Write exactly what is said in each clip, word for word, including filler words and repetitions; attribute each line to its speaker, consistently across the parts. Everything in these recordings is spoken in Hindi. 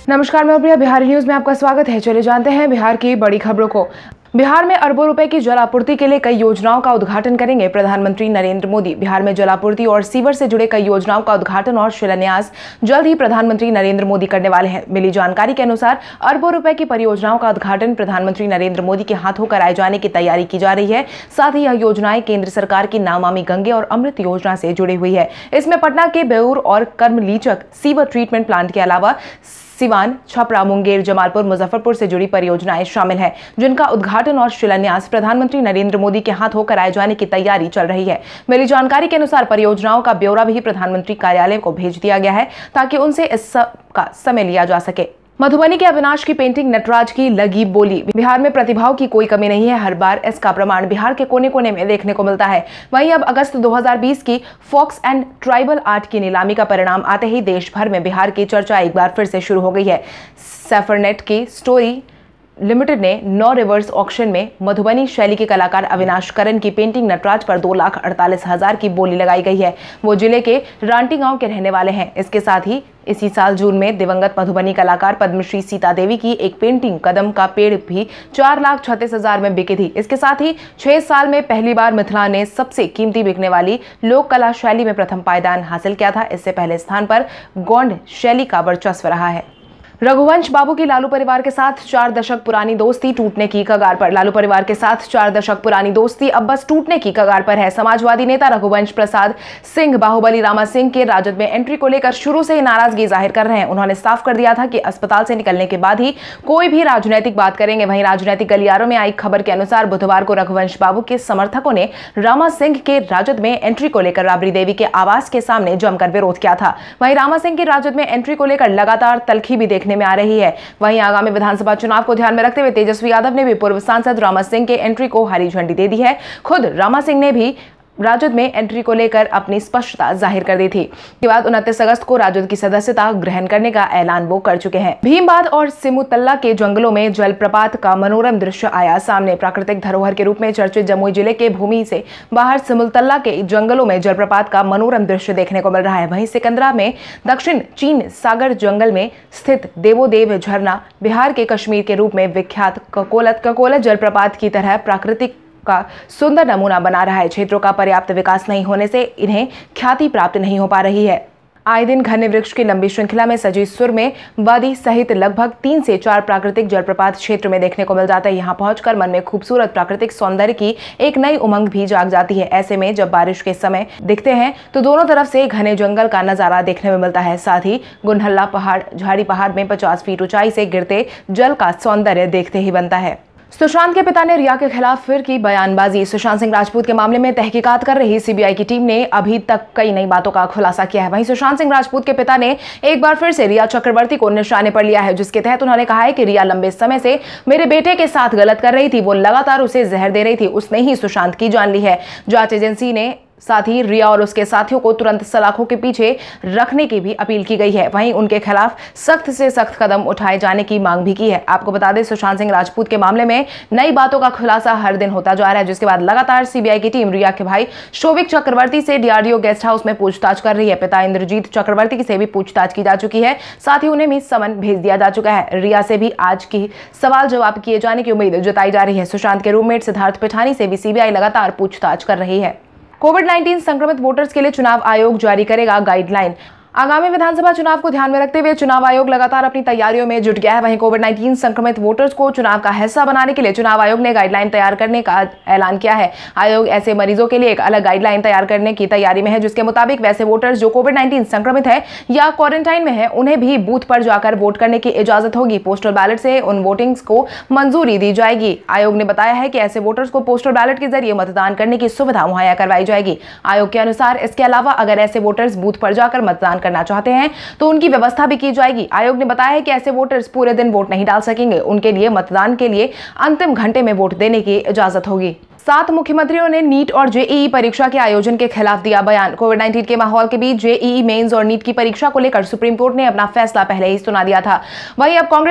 Speaker 1: नमस्कार, मैं प्रिया, बिहारी न्यूज में आपका स्वागत है। चलिए जानते हैं बिहार की बड़ी खबरों को। बिहार में अरबों रुपए की जल आपूर्ति के लिए कई योजनाओं का उद्घाटन करेंगे प्रधानमंत्री नरेंद्र मोदी। बिहार में जल आपूर्ति और सीवर से जुड़े कई योजनाओं का उद्घाटन और शिलान्यास जल्द ही प्रधानमंत्री नरेंद्र मोदी करने वाले हैं। मिली जानकारी के अनुसार अरबों रुपए की परियोजनाओं का उद्घाटन प्रधानमंत्री नरेंद्र मोदी के हाथों कराए जाने की तैयारी की जा रही है। साथ ही यह योजनाएं केंद्र सरकार की नमामि गंगे और अमृत योजना से जुड़ी हुई है। इसमें पटना के बेऊर और कर्मलीचक सीवर ट्रीटमेंट प्लांट के अलावा सिवान, छपरा, मुंगेर, जमालपुर, मुजफ्फरपुर से जुड़ी परियोजनाएं शामिल हैं, जिनका उद्घाटन और शिलान्यास प्रधानमंत्री नरेंद्र मोदी के हाथ होकर कराए जाने की तैयारी चल रही है। मिली जानकारी के अनुसार परियोजनाओं का ब्यौरा भी प्रधानमंत्री कार्यालय को भेज दिया गया है ताकि उनसे इस का समय लिया जा सके। मधुबनी के अविनाश की पेंटिंग नटराज की लगी बोली। बिहार में प्रतिभाओं की कोई कमी नहीं है, हर बार इसका प्रमाण बिहार के कोने कोने में देखने को मिलता है। वहीं अब अगस्त दो हज़ार बीस की फॉक्स एंड ट्राइबल आर्ट की नीलामी का परिणाम आते ही देश भर में बिहार की चर्चा एक बार फिर से शुरू हो गई है। सेफरनेट की स्टोरी लिमिटेड ने नौ रिवर्स ऑक्शन में मधुबनी शैली के कलाकार अविनाश करण की पेंटिंग नटराज पर दो लाख अड़तालीस हजार की बोली लगाई गई है। वो जिले के रांटी गांव के रहने वाले हैं। इसके साथ ही इसी साल जून में दिवंगत मधुबनी कलाकार पद्मश्री सीता देवी की एक पेंटिंग कदम का पेड़ भी चार लाख छत्तीस हजार में बिकी थी। इसके साथ ही छह साल में पहली बार मिथिला ने सबसे कीमती बिकने वाली लोक कला शैली में प्रथम पायदान हासिल किया था। इससे पहले स्थान पर गोंड शैली का वर्चस्व रहा है। रघुवंश बाबू की लालू परिवार के साथ चार दशक पुरानी दोस्ती टूटने की कगार पर। लालू परिवार के साथ चार दशक पुरानी दोस्ती अब बस टूटने की कगार पर है। समाजवादी नेता रघुवंश प्रसाद सिंह बाहुबली रामा सिंह के राजद में एंट्री को लेकर शुरू से ही नाराजगी जाहिर कर रहे हैं। उन्होंने साफ कर दिया था कि अस्पताल से निकलने के बाद ही कोई भी राजनीतिक बात करेंगे। वहीं राजनीतिक गलियारों में आई खबर के अनुसार बुधवार को रघुवंश बाबू के समर्थकों ने रामा सिंह के राजद में एंट्री को लेकर राबड़ी देवी के आवास के सामने जमकर विरोध किया था। वहीं रामा सिंह के राजद में एंट्री को लेकर लगातार तल्खी भी देखने में आ रही है। वहीं आगामी विधानसभा चुनाव को ध्यान में रखते हुए तेजस्वी यादव ने भी पूर्व सांसद रामा सिंह के एंट्री को हरी झंडी दे दी है। खुद रामा सिंह ने भी राजद में एंट्री को लेकर अपनी स्पष्टता जाहिर कर दी थी। इसके बाद उनतीस अगस्त को राजद की सदस्यता ग्रहण करने का ऐलान वो कर चुके हैं। भीमबाद और सिमुतल्ला के जंगलों में जलप्रपात का मनोरम दृश्य आया सामने। प्राकृतिक धरोहर के रूप में चर्चित जमुई जिले के भूमि से बाहर सिमुतल्ला के जंगलों में जलप्रपात का मनोरम दृश्य देखने को मिल रहा है। वहीं सिकंदरा में दक्षिण चीन सागर जंगल में स्थित देवोदेव झरना बिहार के कश्मीर के रूप में विख्यात ककोलत ककोलत जलप्रपात की तरह प्राकृतिक का सुंदर नमूना बना रहा है। क्षेत्रों का पर्याप्त विकास नहीं होने से इन्हें ख्याति प्राप्त नहीं हो पा रही है। आए दिन घने वृक्ष की लंबी श्रृंखला में सजी सुर में वादी सहित लगभग तीन से चार प्राकृतिक जलप्रपात क्षेत्र में देखने को मिल जाता है। यहाँ पहुंचकर मन में खूबसूरत प्राकृतिक सौंदर्य की एक नई उमंग भी जाग जाती है। ऐसे में जब बारिश के समय दिखते हैं तो दोनों तरफ से घने जंगल का नजारा देखने में मिलता है। साथ ही गुनहल्ला पहाड़ झाड़ी पहाड़ में पचास फीट ऊंचाई से गिरते जल का सौंदर्य देखते ही बनता है। सुशांत के पिता ने रिया के खिलाफ फिर की बयानबाजी। सुशांत सिंह राजपूत के मामले में तहकीकात कर रही सीबीआई की टीम ने अभी तक कई नई बातों का खुलासा किया है। वहीं सुशांत सिंह राजपूत के पिता ने एक बार फिर से रिया चक्रवर्ती को निशाने पर लिया है, जिसके तहत उन्होंने कहा है कि रिया लंबे समय से मेरे बेटे के साथ गलत कर रही थी। वो लगातार उसे जहर दे रही थी, उसने ही सुशांत की जान ली है। जांच एजेंसी ने साथ ही रिया और उसके साथियों को तुरंत सलाखों के पीछे रखने की भी अपील की गई है। वहीं उनके खिलाफ सख्त से सख्त कदम उठाए जाने की मांग भी की है। आपको बता दें, सुशांत सिंह राजपूत के मामले में नई बातों का खुलासा हर दिन होता जा रहा है, जिसके बाद लगातार सीबीआई की टीम रिया के भाई शोभिक चक्रवर्ती से डीआरडीओ गेस्ट हाउस में पूछताछ कर रही है। पिता इंद्रजीत चक्रवर्ती से भी पूछताछ की जा चुकी है। साथ ही उन्हें भी समन भेज दिया जा चुका है। रिया से भी आज की सवाल जवाब किए जाने की उम्मीद जताई जा रही है। सुशांत के रूममेट सिद्धार्थ पिठानी से भी सीबीआई लगातार पूछताछ कर रही है। कोविड उन्नीस संक्रमित वोटर्स के लिए चुनाव आयोग जारी करेगा गाइडलाइन। आगामी विधानसभा चुनाव को ध्यान में रखते हुए चुनाव आयोग लगातार अपनी तैयारियों में जुट गया है। वहीं कोविड उन्नीस संक्रमित वोटर्स को चुनाव का हिस्सा बनाने के लिए चुनाव आयोग ने गाइडलाइन तैयार करने का ऐलान किया है। आयोग ऐसे मरीजों के लिए एक अलग गाइडलाइन तैयार करने की तैयारी में है, जिसके मुताबिक वैसे वोटर्स जो कोविड उन्नीस संक्रमित है या क्वारंटाइन में है, उन्हें भी बूथ पर जाकर वोट करने की इजाजत होगी। पोस्टल बैलेट से उन वोटिंग्स को मंजूरी दी जाएगी। आयोग ने बताया है कि ऐसे वोटर्स को पोस्टल बैलेट के जरिए मतदान करने की सुविधा मुहैया करवाई जाएगी। आयोग के अनुसार इसके अलावा अगर ऐसे वोटर्स बूथ पर जाकर मतदान करना चाहते हैं तो उनकी व्यवस्था भी की जाएगी। आयोग ने बताया है कि ऐसे वोटर्स पूरे दिन वोट नहीं डाल सकेंगे। उनके लिए मतदान के लिए अंतिम घंटे में वोट देने की इजाजत होगी। सात मुख्यमंत्रियों ने नीट और जेईई परीक्षा के आयोजन के खिलाफ दिया बयान। कोविड उन्नीस के माहौल के बीच जेईई मेंस और नीट की परीक्षा को लेकर सुप्रीम कोर्ट ने अपना फैसला पहले ही सुना दिया था। वहीं अब कांग्रेस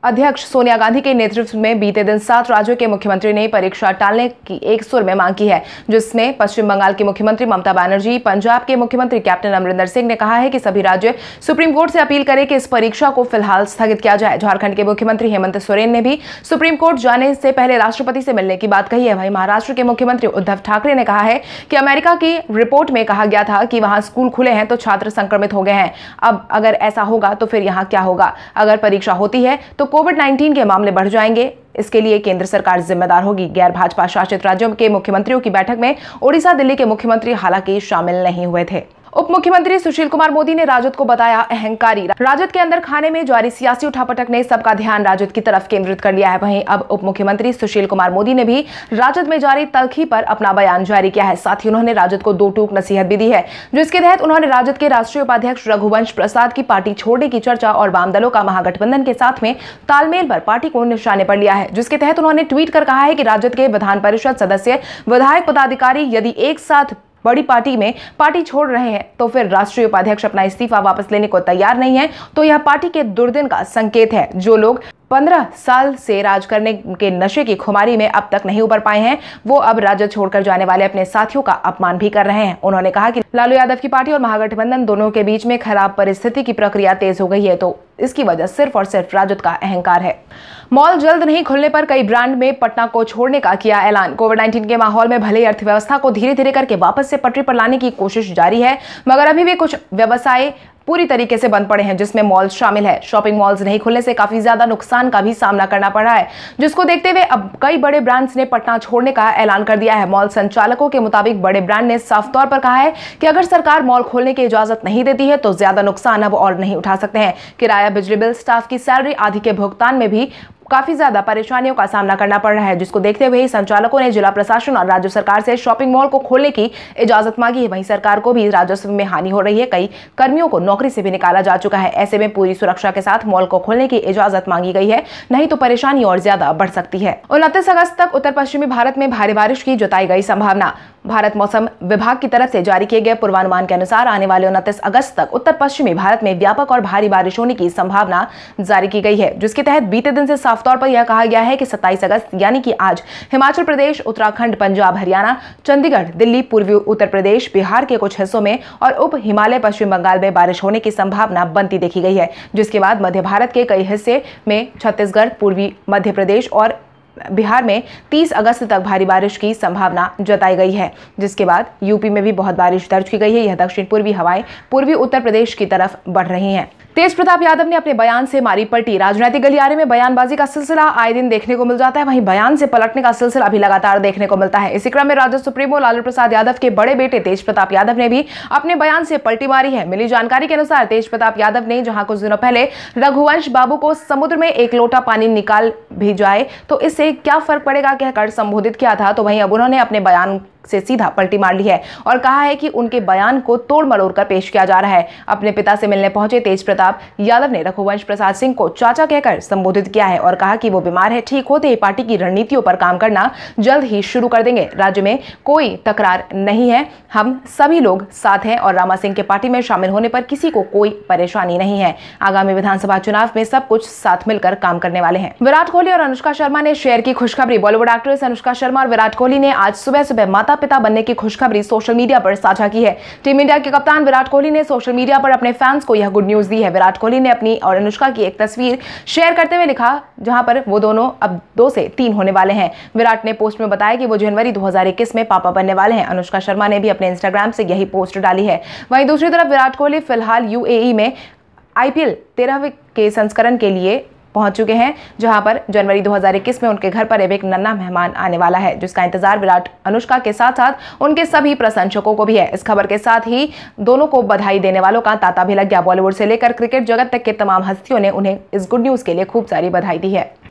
Speaker 1: अध्यक्ष सोनिया गांधी के नेतृत्व में बीते दिन सात राज्यों के मुख्यमंत्री ने परीक्षा टालने की एक सुर में मांग की है, जिसमें पश्चिम बंगाल की मुख्यमंत्री ममता बनर्जी, पंजाब के मुख्यमंत्री कैप्टन अमरिंदर सिंह ने कहा है कि सभी राज्य सुप्रीम कोर्ट से अपील करें कि इस परीक्षा को फिलहाल स्थगित किया जाए। झारखंड के मुख्यमंत्री हेमंत सोरेन ने भी सुप्रीम कोर्ट जाने से पहले राष्ट्रपति से मिलने की बात कही है। वहीं महाराष्ट्र के मुख्यमंत्री उद्धव ठाकरे ने कहा है कि अमेरिका की रिपोर्ट में कहा गया था कि वहां स्कूल खुले हैं तो छात्र संक्रमित हो गए हैं। अब अगर ऐसा होगा तो फिर यहाँ क्या होगा? अगर परीक्षा होती है तो कोविड नाइन्टीन के मामले बढ़ जाएंगे। इसके लिए केंद्र सरकार जिम्मेदार होगी। गैर भाजपा शासित राज्यों के मुख्यमंत्रियों की बैठक में ओडिशा, दिल्ली के मुख्यमंत्री हालांकि शामिल नहीं हुए थे। उप मुख्यमंत्री सुशील कुमार मोदी ने राजद को बताया अहंकारी। राजद के अंदर खाने में जारी सियासी उठापटक ने सबका ध्यान राजद की तरफ केंद्रित कर लिया है। वहीं अब उप मुख्यमंत्री सुशील कुमार मोदी ने भी राजद में जारी तल्खी पर अपना बयान जारी किया है। साथ ही उन्होंने राजद को दो टूक नसीहत भी दी है, जिसके तहत उन्होंने राजद के राष्ट्रीय उपाध्यक्ष रघुवंश प्रसाद की पार्टी छोड़ने की चर्चा और वाम दलों का महागठबंधन के साथ में तालमेल पर पार्टी को निशाने पर लिया है। जिसके तहत उन्होंने ट्वीट कर कहा है कि राजद के विधान परिषद सदस्य, विधायक, पदाधिकारी यदि एक साथ बड़ी पार्टी में पार्टी छोड़ रहे हैं तो फिर राष्ट्रीय उपाध्यक्ष अपना इस्तीफा वापस लेने को तैयार नहीं है तो यह पार्टी के दुर्दिन का संकेत है। जो लोग पंद्रह साल से राज करने के नशे की खुमारी में अब तक नहीं उबर पाए हैं, वो अब राजद छोड़कर जाने वाले अपने साथियों का अपमान भी कर रहे हैं। उन्होंने कहा कि लालू यादव की पार्टी और महागठबंधन दोनों के बीच में खराब परिस्थिति की प्रक्रिया तेज हो गई है, तो इसकी वजह सिर्फ और सिर्फ राजद का अहंकार है। मॉल जल्द नहीं खुलने पर कई ब्रांड में पटना को छोड़ने का किया ऐलान। कोविड नाइन्टीन के माहौल में भले अर्थव्यवस्था को धीरे धीरे करके वापस से पटरी पर लाने की कोशिश जारी है, मगर अभी भी कुछ व्यवसाय पूरी तरीके से बंद पड़े हैं, जिसमें मॉल शामिल है। शॉपिंग मॉल्स नहीं खुलने से काफी ज्यादा नुकसान का भी सामना करना पड़ रहा है, जिसको देखते हुए अब कई बड़े ब्रांड्स ने पटना छोड़ने का ऐलान कर दिया है। मॉल संचालकों के मुताबिक बड़े ब्रांड ने साफ तौर पर कहा है कि अगर सरकार मॉल खोलने की इजाजत नहीं देती है तो ज्यादा नुकसान अब और नहीं उठा सकते हैं। किराया, बिजली बिल, स्टाफ की सैलरी आदि के भुगतान में भी काफी ज्यादा परेशानियों का सामना करना पड़ रहा है, जिसको देखते हुए संचालकों ने जिला प्रशासन और राज्य सरकार से शॉपिंग मॉल को खोलने की इजाजत मांगी है। वहीं सरकार को भी राजस्व में हानि हो रही है, कई कर्मियों को नौकरी से भी निकाला जा चुका है। ऐसे में पूरी सुरक्षा के साथ मॉल को खोलने की इजाजत मांगी गई है, नहीं तो परेशानी और ज्यादा बढ़ सकती है। उनतीस अगस्त तक उत्तर पश्चिमी भारत में भारी बारिश की जताई गई संभावना। भारत मौसम विभाग की तरफ से जारी किए गए पूर्वानुमान के अनुसार आने वाले उनतीस अगस्त तक उत्तर पश्चिमी भारत में व्यापक और भारी बारिश होने की संभावना जारी की गई है, जिसके तहत बीते दिन से साफ तौर पर यह कहा गया है कि सत्ताईस अगस्त यानी कि आज हिमाचल प्रदेश, उत्तराखंड, पंजाब, हरियाणा, चंडीगढ़, दिल्ली, पूर्वी उत्तर प्रदेश, बिहार के कुछ हिस्सों में और उप हिमालय पश्चिम बंगाल में बारिश होने की संभावना बनती देखी गई है। जिसके बाद मध्य भारत के कई हिस्से में, छत्तीसगढ़, पूर्वी मध्य प्रदेश और बिहार में तीस अगस्त तक भारी बारिश की संभावना जताई गई है। जिसके बाद यूपी में भी बहुत बारिश दर्ज की गई है। यह दक्षिण पूर्वी हवाएं पूर्वी उत्तर प्रदेश की तरफ बढ़ रही हैं। तेज प्रताप यादव ने अपने बयान से मारी पलटी। राजनीतिक गलियारे में बयानबाजी का सिलसिला आए दिन देखने को मिल जाता है, वहीं बयान से पलटने का सिलसिला भी लगातार देखने को मिलता है। इसी क्रम में राजद सुप्रीमो लालू प्रसाद यादव के बड़े बेटे तेज प्रताप यादव ने भी अपने बयान से पलटी मारी है। मिली जानकारी के अनुसार तेज प्रताप यादव ने जहां कुछ दिनों पहले रघुवंश बाबू को समुद्र में एक लोटा पानी निकाल भी जाए तो इससे क्या फर्क पड़ेगा कहकर संबोधित किया था, तो वहीं अब उन्होंने अपने बयान से सीधा पलटी मार ली है और कहा है कि उनके बयान को तोड़ मरोड़ कर पेश किया जा रहा है। अपने पिता से मिलने पहुंचे तेज प्रताप यादव ने रघुवंश प्रसाद सिंह को चाचा कहकर संबोधित किया है और कहा कि वो बीमार है, ठीक होते ही पार्टी की रणनीतियों पर काम करना जल्द ही शुरू कर देंगे। राज्य में कोई तकरार नहीं है, हम सभी लोग साथ हैं और रामा सिंह के पार्टी में शामिल होने पर किसी को कोई परेशानी नहीं है। आगामी विधानसभा चुनाव में सब कुछ साथ मिलकर काम करने वाले हैं। विराट कोहली और अनुष्का शर्मा ने शेयर की खुशखबरी। बॉलीवुड एक्ट्रेस अनुष्का शर्मा और विराट कोहली ने आज सुबह सुबह माता पिता बनने की खुशखबरी सोशल मीडिया पर साझा की है। टीम इंडिया के कप्तान विराट कोहली ने सोशल मीडिया पर अपने फैंस को यह गुड न्यूज दी है। विराट कोहली ने अपनी और अनुष्का की एक तस्वीर शेयर करते हुए लिखा, जहां पर वो दोनों अब दो से तीन होने वाले हैं। विराट ने पोस्ट में बताया कि वो जनवरी दो हज़ार इक्कीस में पापा बनने वाले हैं। अनुष्का शर्मा ने भी अपने इंस्टाग्राम से यही पोस्ट डाली है। वहीं दूसरी तरफ विराट कोहली फिलहाल यूएई में आईपीएल तेरहवें के संस्करण के लिए पहुंच चुके हैं, जहां पर जनवरी दो हज़ार इक्कीस में उनके घर पर एक नन्हा मेहमान आने वाला है, जिसका इंतजार विराट, अनुष्का के साथ साथ उनके सभी प्रशंसकों को भी है। इस खबर के साथ ही दोनों को बधाई देने वालों का तांता भी लग गया। बॉलीवुड से लेकर क्रिकेट जगत तक के तमाम हस्तियों ने उन्हें इस गुड न्यूज के लिए खूब सारी बधाई दी है।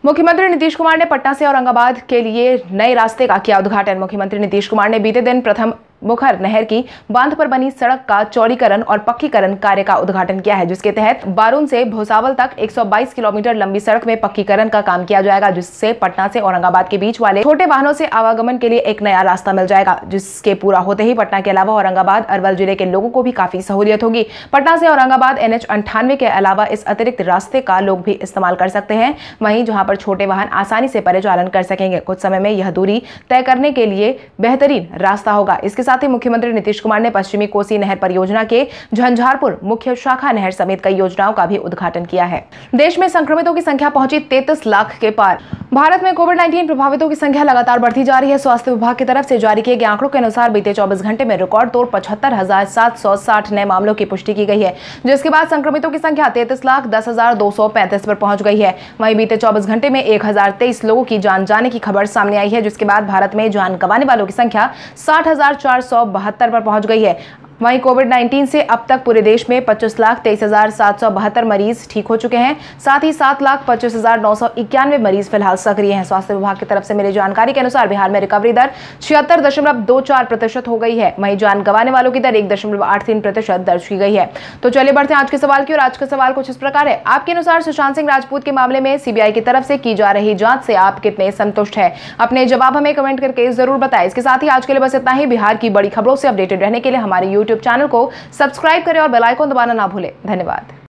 Speaker 1: मुख्यमंत्री नीतीश कुमार ने पटना से औरंगाबाद के लिए नए रास्ते का किया उद्घाटन। मुख्यमंत्री नीतीश कुमार ने बीते दिन प्रथम मुखर नहर की बांध पर बनी सड़क का चौड़ीकरण और पक्कीकरण कार्य का उद्घाटन किया है, जिसके तहत बारून से भुसावल तक एक सौ बाईस किलोमीटर लंबी सड़क में पक्कीकरण का काम किया जाएगा, जिससे पटना से औरंगाबाद के बीच वाले छोटे वाहनों से आवागमन के लिए एक नया रास्ता मिल जाएगा, जिसके पूरा होते ही पटना के अलावा औरंगाबाद अरवल जिले के लोगों को भी काफी सहूलियत होगी। पटना से औरंगाबाद एन एच अंठानवे के अलावा इस अतिरिक्त रास्ते का लोग भी इस्तेमाल कर सकते हैं, वहीं जहां पर छोटे वाहन आसानी से परिचालन कर सकेंगे। कुछ समय में यह दूरी तय करने के लिए बेहतरीन रास्ता होगा। इसके साथ ही मुख्यमंत्री नीतीश कुमार ने पश्चिमी कोसी नहर परियोजना के झंझारपुर मुख्य शाखा नहर समेत कई योजनाओं का भी उद्घाटन किया है। देश में संक्रमितों की संख्या पहुंची तैंतीस लाख के पार। भारत में कोविड उन्नीस प्रभावितों की संख्या लगातार बढ़ती जा रही है। स्वास्थ्य विभाग की तरफ से जारी किए गए आंकड़ों के अनुसार बीते चौबीस घंटे में रिकॉर्ड तोड़ पचहत्तर हजार सात सौ साठ नए मामलों की पुष्टि की गई है, जिसके बाद संक्रमितों की संख्या तैंतीस लाख दस हजार दो सौ पैंतीस पर पहुंच गई है। वहीं बीते चौबीस घंटे में एक हजार तेईस लोगों की जान जाने की खबर सामने आई है, जिसके बाद भारत में जान गंवाने वालों की संख्या साठ हजार चार सौ बहत्तर पर पहुंच गई है। वहीं कोविड उन्नीस से अब तक पूरे देश में पच्चीस लाख तेईस हजार सात सौ बहत्तर मरीज ठीक हो चुके हैं। साथ ही सात लाख पच्चीस हजार नौ सौ इक्यानवे मरीज फिलहाल सक्रिय हैं। स्वास्थ्य विभाग की तरफ से मिली जानकारी के अनुसार बिहार में रिकवरी दर छिहत्तर दशमलव दो चार प्रतिशत हो गई है। वहीं जान गंवाने वालों की दर एक दशमलव आठ तीन प्रतिशत दर्ज की गई है। तो चलिए बढ़ते हैं आज के सवाल की ओर। आज का सवाल कुछ इस प्रकार है, आपके अनुसार सुशांत सिंह राजपूत के मामले में सीबीआई की तरफ से की जा रही जांच से आप कितने संतुष्ट हैं? अपने जवाब हमें कमेंट करके जरूर बताएं। इसके साथ ही आज के लिए बस इतना ही। बिहार की बड़ी खबरों से अपडेटेड रहने के लिए हमारे यूट्यूब चैनल को सब्सक्राइब करें और बेल आइकन दबाना ना भूलें। धन्यवाद।